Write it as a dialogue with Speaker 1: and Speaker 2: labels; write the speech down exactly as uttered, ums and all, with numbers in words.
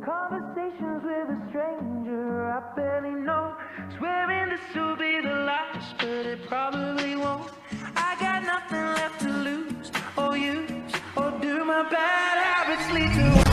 Speaker 1: Conversations with a stranger I barely know, swearing this will be the last, but it probably won't. I got nothing left to lose or use, or do my bad habits lead to